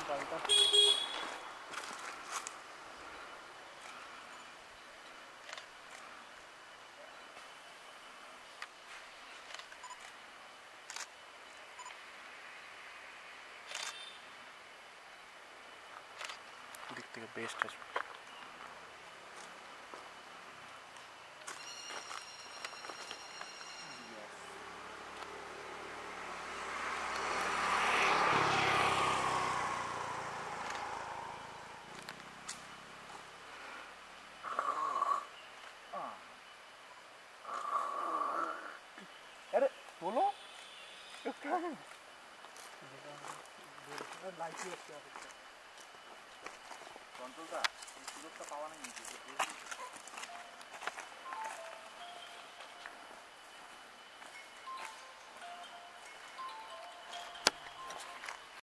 পাল্টা दिख থেকে বেস্ট আসবে। अरे बोलो क्या है लाइट कंट्रोल का सुरक्षा पावा नहीं